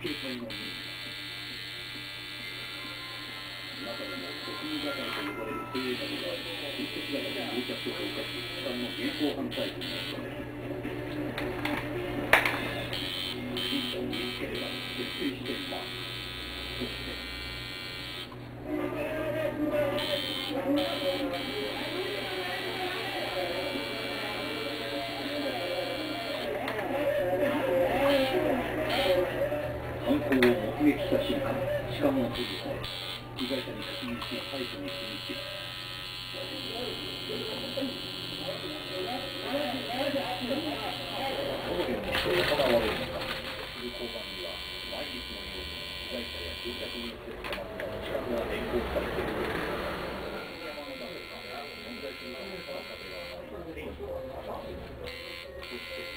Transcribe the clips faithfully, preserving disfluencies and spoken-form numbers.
警戒の任務だ。中でも国民係と呼ばれる精鋭たちが一隻型で到着を犯し、機関の現行犯逮捕に努める。不審者を見つければ徹底して待つ。そして犯行を目撃した瞬間、痴漢を閉じされ、被害者に確認し逮捕に踏み切る。どのようにして行われるのか。する交番には毎日のように被害者や乗客によって捕まった痴漢が連行されている。山の中から問題するかも定かではない天気は高くなる。そして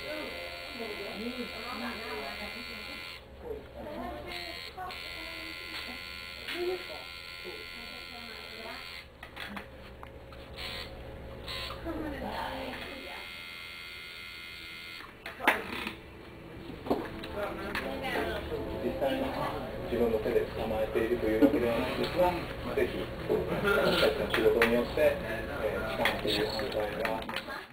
実際に自分の手で捕まえているというわけではないんですが、ぜひ私たちの仕事によって、えー、痴漢という犯罪が